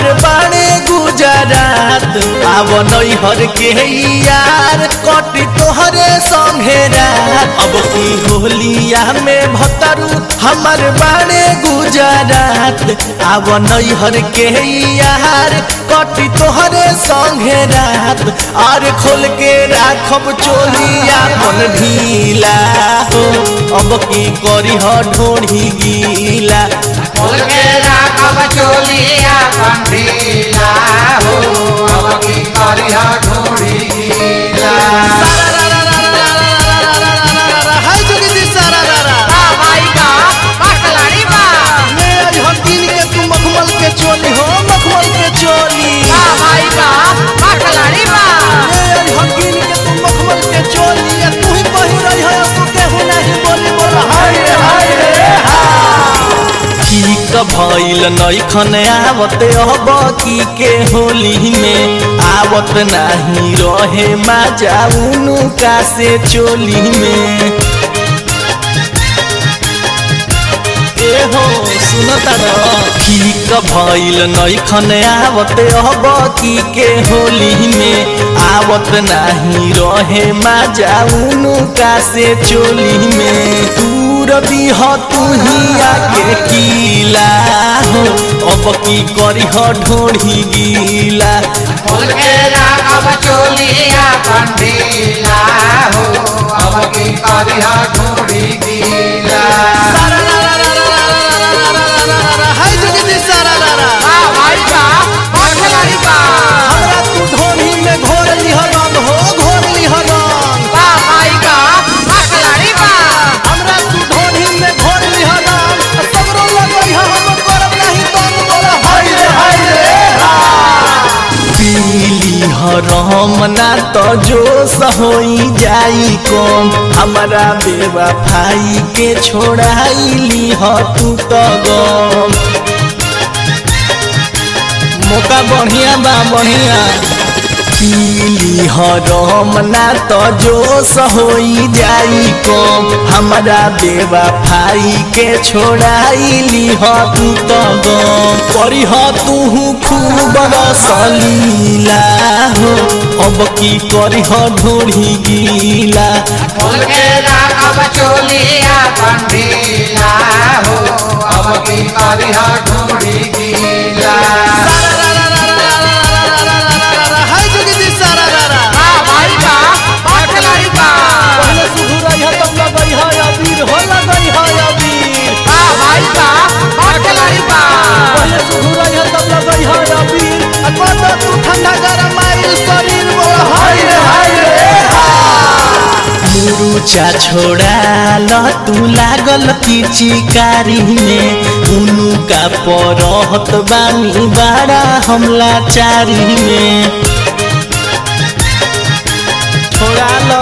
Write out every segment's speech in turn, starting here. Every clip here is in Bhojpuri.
हमर बाणे गुजरात आव नैहर के यार कटी तोहरे संगे रात। अब की होलिया में भतरू हमर बाणे गुजरात आव नैहर के यार कटी तोहरे संगे रात। और खोल के राखब चोलिया मन ढीला हो अब की करी ह ढोढ़ी गीला। खोल के राखब चोलिया मन ढीला हो अब की करी ह ढोढ़ी गीला। हाय जोगी सारा भाई का पकलाड़ी बा ले आज हम दिन के तू मखमल के चोली हो मखमल के चोली। भाई का पकलाड़ी बा ले आज हम दिन के तू मखमल के चोली या तू ही पहिर रही है तो केहू नहीं बोली बोल हाय रे हाय रे की क भइल नइखन आवत अब की के होली में आवत नाही रहे मजा उनु का से चोली में। हो सुनता ठीक भइल नइखन आवत अब की के होली में आवत नाही रहे मजा उनु का से चोली में। दूर दीह तुही आके कीला हो अब की करी ह ढोढ़ी गीला। खोल के राखब चोलिया मन ढीला हो अब की करी ह ढोढ़ी गीला। हाय जोगी सारा भाई का पकलाड़ी बा हमरा तू ढोढ़ी में घोर लिह रंग हो घोर लिह रंग। भाई का पकलाड़ी बा हमरा तू ढोढ़ी में घोर लिह रंग सबरो लगई हम करब नहीं तंग बोल हाय रे पीली हरम ना तो जोश होई जाई कम हमारा बेवफाई के छोड़ाईली ह तू तो गम। मौका बढ़िया बा बढ़िया पीली हरम ना तो जोश होई जाई कम हमारा बेवफाई के छोड़ाईली ह तू तो गम। करी ह तू खूब रसलीला हो अब की करी ह ढोढ़ी गीला। खोल के राखब चोलिया मन ढीला हो अब की करी ह ढोढ़ी गीला। हाय जोगी सारा भाई का पकलाड़ी बा पहले सुधुर है तब लगई है अबीर हो लगई है अबीर। भाई का पकलाड़ी बा पहले सुधुर है तब लगई है अबीर कत तू ठंडा गरम आइल शरीर बोल हाय रे मुरुचा छोड़ा ल तू लागल पिचकारी में उनु का परहत बानी बड़ा हमला चारी में। छोड़ा लो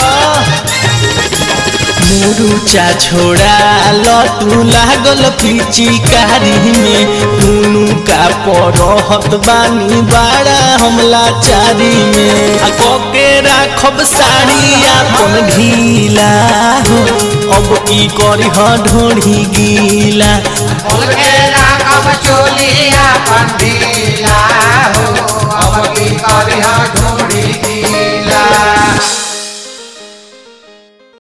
मुरुचा छोड़ा ल तू लागल पिचकारी में उनु का परहत बानी बड़ा हमला चारी में। आ के राखब साड़ी अपन ढीला हो अब की करी ह ढोढ़ी गीला। खोल के राखब चोलिया मन ढीला हो अब की करी ह